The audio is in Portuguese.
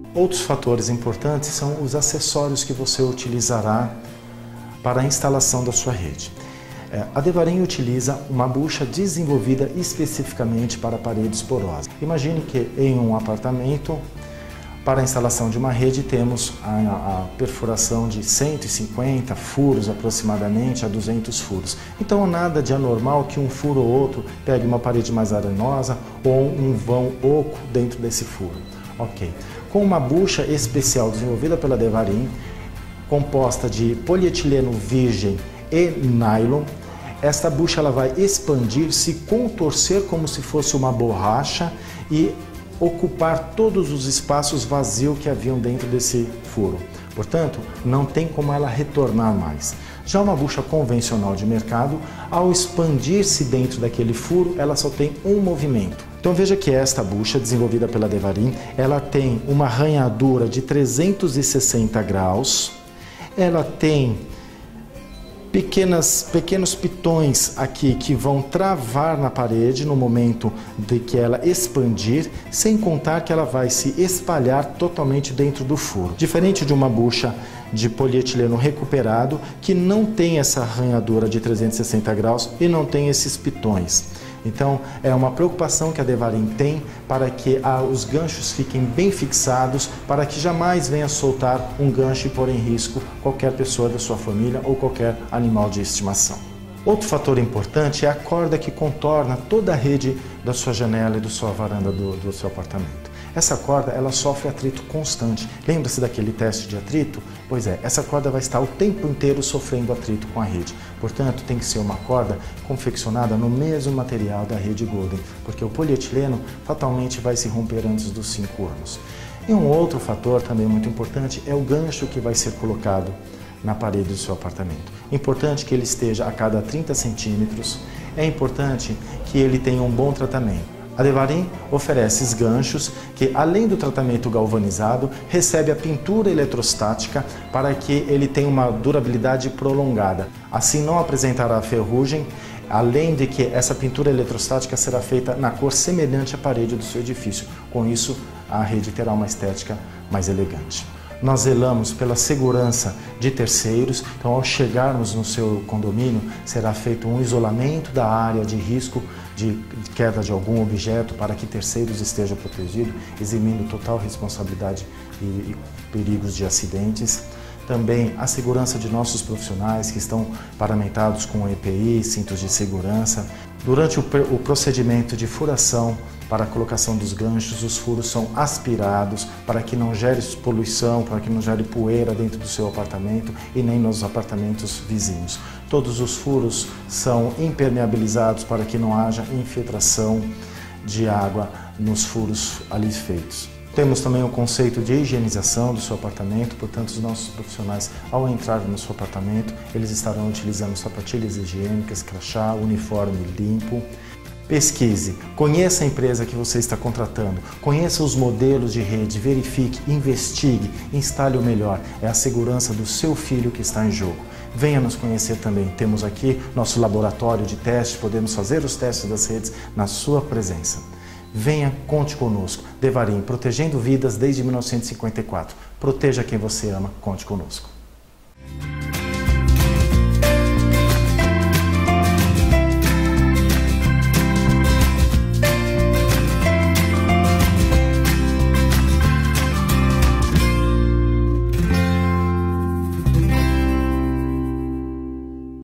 Outros fatores importantes são os acessórios que você utilizará para a instalação da sua rede. A Devarim utiliza uma bucha desenvolvida especificamente para paredes porosas. Imagine que em um apartamento, para a instalação de uma rede, temos a perfuração de 150 furos aproximadamente a 200 furos. Então nada de anormal que um furo ou outro pegue uma parede mais arenosa ou um vão oco dentro desse furo. Ok. Com uma bucha especial desenvolvida pela Devarim, composta de polietileno virgem e nylon, esta bucha ela vai expandir, se contorcer como se fosse uma borracha e ocupar todos os espaços vazios que haviam dentro desse furo. Portanto, não tem como ela retornar mais. Já uma bucha convencional de mercado, ao expandir-se dentro daquele furo, ela só tem um movimento. Então veja que esta bucha, desenvolvida pela Devarim, ela tem uma ranhadura de 360 graus, ela tem pequenos pitões aqui que vão travar na parede no momento de que ela expandir, sem contar que ela vai se espalhar totalmente dentro do furo. Diferente de uma bucha de polietileno recuperado, que não tem essa ranhadura de 360 graus e não tem esses pitões. Então, é uma preocupação que a Devarim tem para que os ganchos fiquem bem fixados, para que jamais venha soltar um gancho e pôr em risco qualquer pessoa da sua família ou qualquer animal de estimação. Outro fator importante é a corda que contorna toda a rede da sua janela e da sua varanda do seu apartamento. Essa corda, ela sofre atrito constante. Lembra-se daquele teste de atrito? Pois é, essa corda vai estar o tempo inteiro sofrendo atrito com a rede. Portanto, tem que ser uma corda confeccionada no mesmo material da rede Golden, porque o polietileno fatalmente vai se romper antes dos 5 anos. E um outro fator também muito importante é o gancho que vai ser colocado na parede do seu apartamento. É importante que ele esteja a cada 30 centímetros, é importante que ele tenha um bom tratamento. A Devarim oferece ganchos que, além do tratamento galvanizado, recebe a pintura eletrostática para que ele tenha uma durabilidade prolongada. Assim não apresentará ferrugem, além de que essa pintura eletrostática será feita na cor semelhante à parede do seu edifício. Com isso, a rede terá uma estética mais elegante. Nós zelamos pela segurança de terceiros, então ao chegarmos no seu condomínio será feito um isolamento da área de risco de queda de algum objeto para que terceiros estejam protegidos, eximindo total responsabilidade e perigos de acidentes. Também a segurança de nossos profissionais que estão paramentados com EPI, cintos de segurança. Durante o procedimento de furação para a colocação dos ganchos, os furos são aspirados para que não gere poluição, para que não gere poeira dentro do seu apartamento e nem nos apartamentos vizinhos. Todos os furos são impermeabilizados para que não haja infiltração de água nos furos ali feitos. Temos também o conceito de higienização do seu apartamento, portanto, os nossos profissionais, ao entrar no seu apartamento, eles estarão utilizando sapatilhas higiênicas, crachá, uniforme limpo. Pesquise, conheça a empresa que você está contratando, conheça os modelos de rede, verifique, investigue, instale o melhor. É a segurança do seu filho que está em jogo. Venha nos conhecer também. Temos aqui nosso laboratório de testes, podemos fazer os testes das redes na sua presença. Venha, conte conosco. Devarim, protegendo vidas desde 1954. Proteja quem você ama, conte conosco.